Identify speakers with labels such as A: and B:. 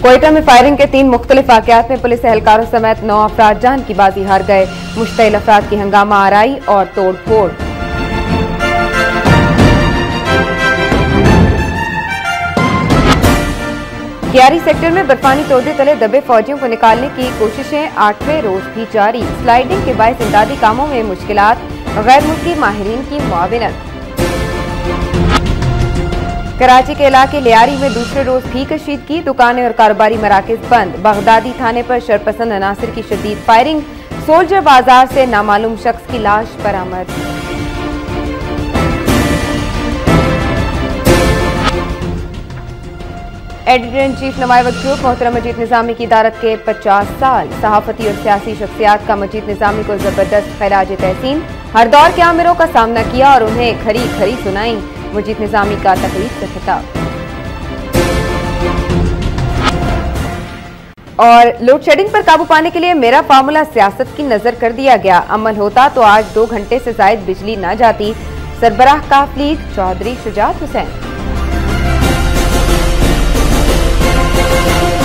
A: कोयटा में फायरिंग के 3 मुख्तलिफ वाकयात में पुलिस एहलकारों समेत 9 अफराद जान की बाजी हार गए। मुश्तइल अफराद की हंगामा आराई और तोड़ फोड़। कियारी सेक्टर में बर्फानी तोदे तले दबे फौजियों को निकालने की कोशिशें 8वें रोज भी जारी। स्लाइडिंग के बायस इमदादी कामों में मुश्किलात, गैर मुल्की माहिरीन की मुआविनत। कराची के इलाके लियारी में दूसरे रोज भी कशीदगी, दुकानें और कारोबारी मराकज बंद। बगदादी थाने पर शरपसंद अनासिर की शदीद फायरिंग, सोल्जर बाजार से नामालूम शख्स की लाश बरामद। एडिटर इन चीफ नवाए वक्त ग्रुप मोहतरम मजीद निजामी की इदारत के 50 साल। सहाफती और सियासी शख्सियात का मजीद निजामी को जबरदस्त खैराज तहसीन। हर दौर के आमिरों का सामना किया और उन्हें खरी खरी सुनाई। मजीद निजामी का तकरीर से खिताब। और लोड शेडिंग पर काबू पाने के लिए मेरा फार्मूला सियासत की नजर कर दिया गया। अमल होता तो आज 2 घंटे से जायद बिजली न जाती। सरबराह काफ लीग चौधरी शुजात हुसैन।